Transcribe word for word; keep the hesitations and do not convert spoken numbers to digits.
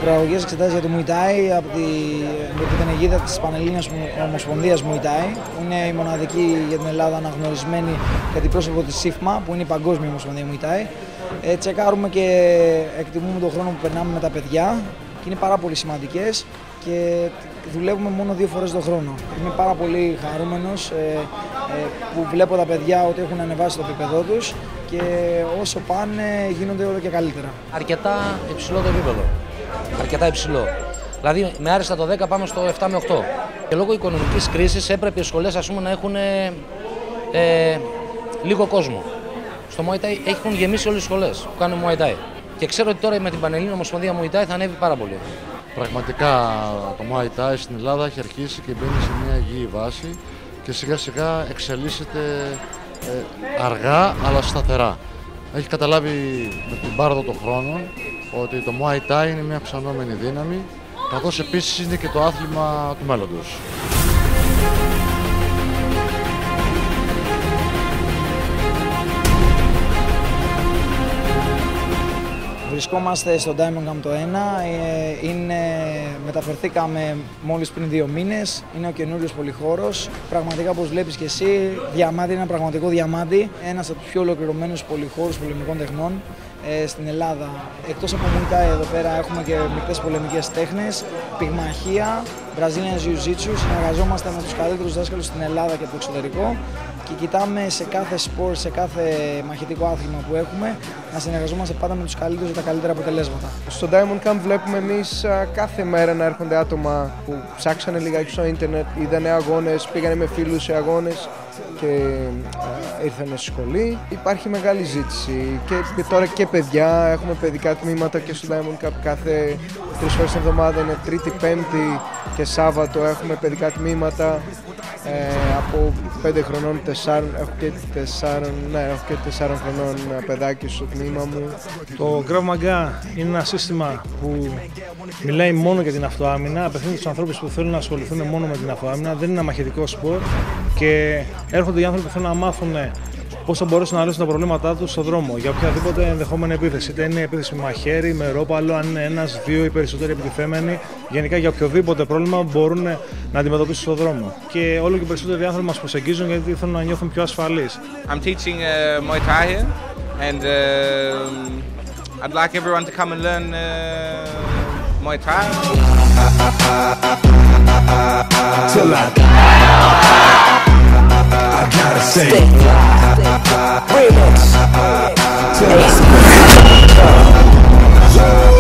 προαγωγές εξετάσεις για το Muay Thai από, τη, από την αιγίδα της Πανελλήνιας Ομοσπονδίας Muay Thai. Είναι η μοναδική για την Ελλάδα αναγνωρισμένη αντιπρόσωπο της ΣΥΦΜΑ, που είναι η Παγκόσμια Ομοσπονδία Muay Thai. Ε, τσεκάρουμε και εκτιμούμε τον χρόνο που περνάμε με τα παιδιά και είναι πάρα πολύ σημαντικές και δουλεύουμε μόνο δύο φορές το χρόνο. Είμαι πάρα πολύ χαρούμενος ε, ε, που βλέπω τα παιδιά ότι έχουν ανεβάσει το επίπεδό τους και όσο πάνε γίνονται όλο και καλύτερα. Αρκετά υψηλό το επίπεδο. Αρκετά υψηλό. Δηλαδή με άριστα το δέκα πάμε στο επτά με οκτώ. Και λόγω οικονομικής κρίσης έπρεπε οι σχολές, ας πούμε, να έχουν ε, ε, λίγο κόσμο. Στο Muay Thai έχουν γεμίσει όλες οι σχολές που κάνουν Muay Thai. Και ξέρω ότι τώρα με την Πανελλήνια Ομοσπονδία Muay Thai θα ανέβει πάρα πολύ. Πραγματικά το Muay Thai στην Ελλάδα έχει αρχίσει και μπαίνει σε μια υγιή βάση και σιγά σιγά εξελίσσεται ε, αργά αλλά σταθερά. Έχει καταλάβει με την πάροδο των χρόνων ότι το Muay Thai είναι μια αυξανόμενη δύναμη, καθώς επίσης είναι και το άθλημα του μέλλοντος. Βρισκόμαστε στο Diamond Camp το ένα, είναι, μεταφερθήκαμε μόλις πριν δύο μήνες, είναι ο καινούριος πολυχώρος. Πραγματικά, όπως βλέπεις και εσύ, διαμάντι, είναι ένα πραγματικό διαμάντι, ένας από τους πιο ολοκληρωμένους πολυχώρους πολεμικών τεχνών ε, στην Ελλάδα. Εκτός από Muay Thai εδώ πέρα έχουμε και μικτές πολεμικές τέχνες, πυγμαχία, Brazilian Jiu-Jitsu, συνεργαζόμαστε με τους καλύτερους δάσκαλους στην Ελλάδα και από το εξωτερικό και κοιτάμε σε κάθε σπορ, σε κάθε μαχητικό άθλημα που έχουμε να συνεργαζόμαστε πάντα με τους καλύτερους για τα καλύτερα αποτελέσματα. Στο Diamond Camp βλέπουμε εμείς κάθε μέρα να έρχονται άτομα που ψάξανε λιγάκι στο ίντερνετ, είδανε αγώνες, πήγανε με φίλους σε αγώνες και α, ήρθανε στη σχολή. Υπάρχει μεγάλη ζήτηση και, και τώρα και παιδιά, έχουμε παιδικά τμήματα και στο Diamond Camp κάθε τρεις φορές την εβδομάδα, είναι Τρίτη, Πέμπτη και Σάββατο έχουμε παιδικά τμήματα. Ε, από πέντε χρονών, τεσσάρων, έχω και τεσσάρων, ναι, έχω και τεσσάρων χρονών παιδάκι στο τμήμα μου. Το Krav Maga είναι ένα σύστημα που μιλάει μόνο για την αυτοάμυνα, απευθύνεται στους ανθρώπους που θέλουν να ασχοληθούν μόνο με την αυτοάμυνα, δεν είναι ένα μαχητικό σπορ και έρχονται οι άνθρωποι που θέλουν να μάθουν πώς θα μπορέσουν να λύσουν τα προβλήματά τους στον δρόμο για οποιαδήποτε ενδεχόμενη επίθεση. Είτε είναι επίθεση με μαχαίρι, με ρόπαλο, αν είναι ένας, δύο ή περισσότεροι επιτιθέμενοι. Γενικά για οποιοδήποτε πρόβλημα μπορούν να αντιμετωπίσουν στον δρόμο. Και όλο και περισσότεροι άνθρωποι μας προσεγγίζουν γιατί θέλουν να νιώθουν πιο ασφαλείς. I'm teaching uh, Muay Thai here and uh, I'd like everyone to come and learn uh, Muay Thai. Till I die. I gotta say remix.